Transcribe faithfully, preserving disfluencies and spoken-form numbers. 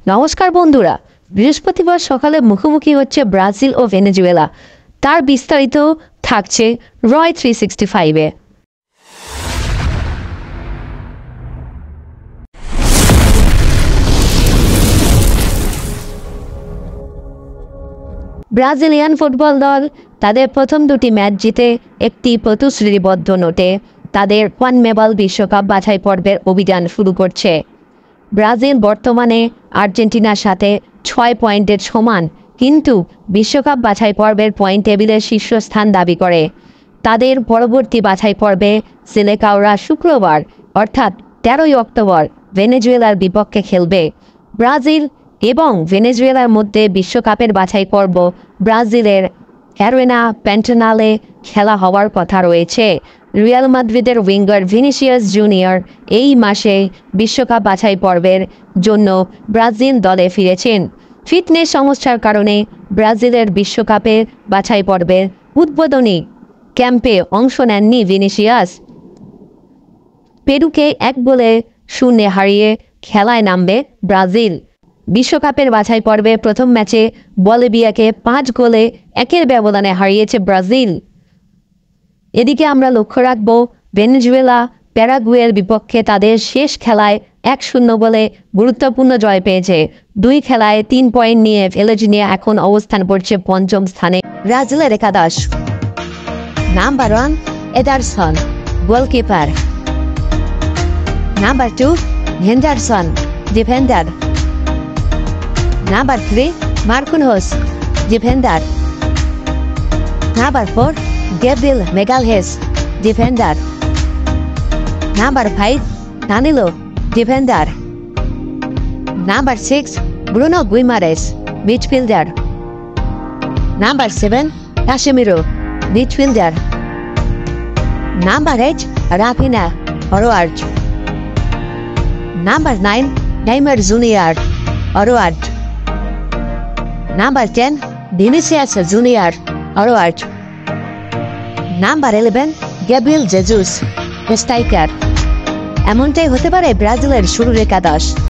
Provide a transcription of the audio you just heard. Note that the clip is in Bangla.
নমস্কার বন্ধুরা, বৃহস্পতিবার সকালে মুখোমুখি হচ্ছে ব্রাজিল ও ভেনেজুয়েলা। তার বিস্তারিত থাকছে রয় থ্রি সিক্সটি ফাইভে। ব্রাজিলিয়ান ফুটবল দল তাদের প্রথম দুটি ম্যাচ জিতে একটি প্রতিশ্রুতিবদ্ধ নোটে তাদের কনমেবল বিশ্বকাপ বাছাই পর্বের অভিযান শুরু করছে। ব্রাজিল বর্তমানে আর্জেন্টিনার সাথে ছয় পয়েন্টের সমান, কিন্তু বিশ্বকাপ বাছাই পর্বের পয়েন্ট টেবিলের শীর্ষস্থান দাবি করে। তাদের পরবর্তী বাছাই পর্বে সিলেকাওরা শুক্রবার অর্থাৎ তেরোই অক্টোবর ভেনেজুয়েলার বিপক্ষে খেলবে। ব্রাজিল এবং ভেনেজুয়েলার মধ্যে বিশ্বকাপের বাছাই পর্ব ব্রাজিলের অ্যারেনা প্যান্টানালে খেলা হওয়ার কথা রয়েছে। রিয়াল মাদ্রিদের উইঙ্গার ভিনিসিয়াস জুনিয়র এই মাসে বিশ্বকাপ বাছাই পর্বের জন্য ব্রাজিল দলে ফিরেছেন। ফিটনেস সমস্যার কারণে ব্রাজিলের বিশ্বকাপের বাছাই পর্বের উদ্বোধনী ক্যাম্পে অংশ নেননি ভিনিসিয়াস। পেরুকে এক গোলে শূন্যে হারিয়ে খেলায় নামবে ব্রাজিল। বিশ্বকাপের বাছাই পর্বে প্রথম ম্যাচে বলিভিয়াকে পাঁচ গোলে একের ব্যবধানে হারিয়েছে ব্রাজিল। এদিকে আমরা লক্ষ্য রাখব ভেনেজুয়েলা প্যারাগুয়ের বিপক্ষে তাদের শেষ খেলায় এক শূন্য বলে গুরুত্বপূর্ণ জয় পেয়েছে। দুই খেলায় তিন পয়েন্ট নিয়ে ভেলেজ নিয়ে এখন অবস্থান করছে পঞ্চম স্থানে। ব্রাজিলের একাদশ: number one Ederson, goalkeeper. Number two Henderson, defender. Number three Marquinhos, defender. Number four Gabriel Magalhães, defender. Number five, Danilo, defender. Number six, Bruno Guimarães, midfielder. Number seven, Casemiro, midfielder. Number eight, Rafinha, forward. Number nine, Neymar Junior, forward. Number ten, Vinicius Junior, forward. Number eleven Gabriel Jesus, striker. এমনটাই হতে পারে ব্রাজিলের শুরুর একাদশ।